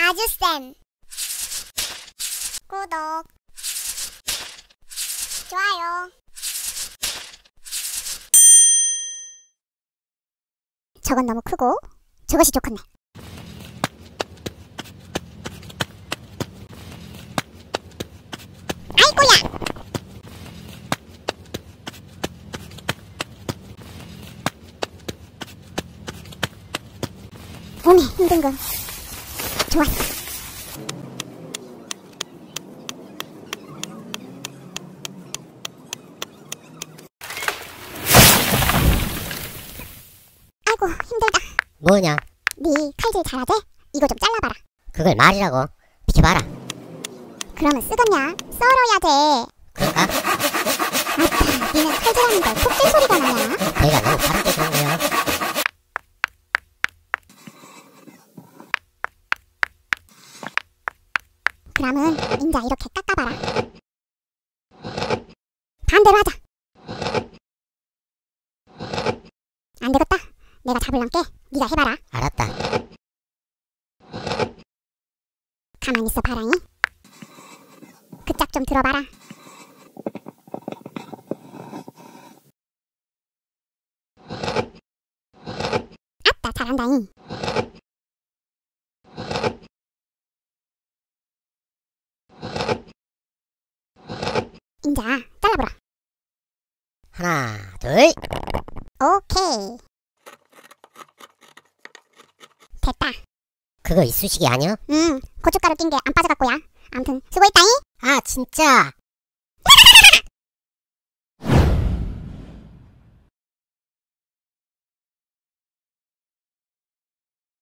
아주 쌤. 구독, 좋아요. 저건 너무 크고 저것이 좋겠네. 아이고야. 오메 힘든 거. 좋았어. 아이고 힘들다. 뭐냐? 네 칼질 잘하지? 이거 좀 잘라봐라. 그걸 말이라고? 비켜봐라. 그러면 쓰겄냐? 썰어야 돼. 그런가? 아따, 니는 칼질하는데 톡질 소리가 나냐? 내가 너무 바르게 그런 거야. 그러면 인자 이렇게 깎아봐라. 반대로 하자. 안 되겠다. 내가 잡을란게 네가 해봐라. 알았다. 가만히 있어 봐라잉. 그 짝 좀 들어봐라. 아따 잘한다잉. 인자 잘라보라. 하나, 둘. 오케이. 됐다. 그거 이쑤시개 아니야? 고춧가루 낀 게 안 빠져갖고야. 암튼 수고했다잉. 아, 진짜.